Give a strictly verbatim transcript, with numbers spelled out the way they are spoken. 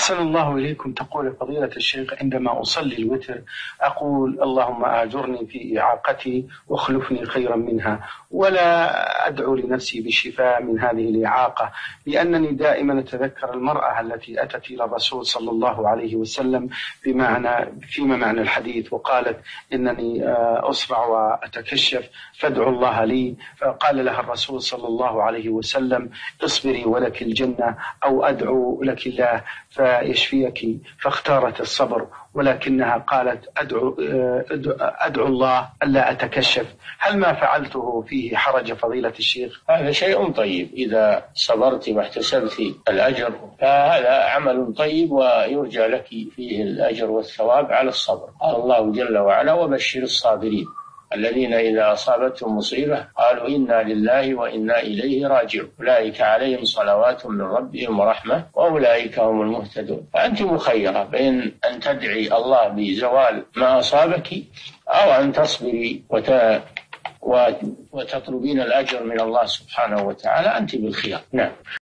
أحسن الله إليكم. تقول فضيلة الشيخ: عندما أصلي الوتر أقول اللهم آجرني في إعاقتي واخلفني خيرا منها، ولا أدعو لنفسي بالشفاء من هذه الإعاقة، لأنني دائما أتذكر المرأة التي أتت إلى الرسول صلى الله عليه وسلم بمعنى فيما معنى الحديث، وقالت إنني أصرع وأتكشف فادعوا الله لي، فقال لها الرسول صلى الله عليه وسلم: اصبري ولك الجنة، أو أدعو لك الله فيشفيك، فاختارت الصبر، ولكنها قالت أدعو, أدعو الله ألا أتكشف. هل ما فعلته فيه حرج فضيلة الشيخ؟ هذا شيء طيب، إذا صبرت واحتسبت الأجر فهذا عمل طيب ويرجى لك فيه الأجر والثواب على الصبر. قال الله جل وعلا: وبشر الصابرين الذين إذا أصابتهم مصيبة قالوا إنا لله وإنا إليه راجعون أولئك عليهم صلوات من ربهم ورحمة وأولئك هم المهتدون. فأنت مخيرة بين أن تدعي الله بزوال ما أصابك أو أن تصبري وت... وتطلبين الأجر من الله سبحانه وتعالى. أنت بالخيار. نعم.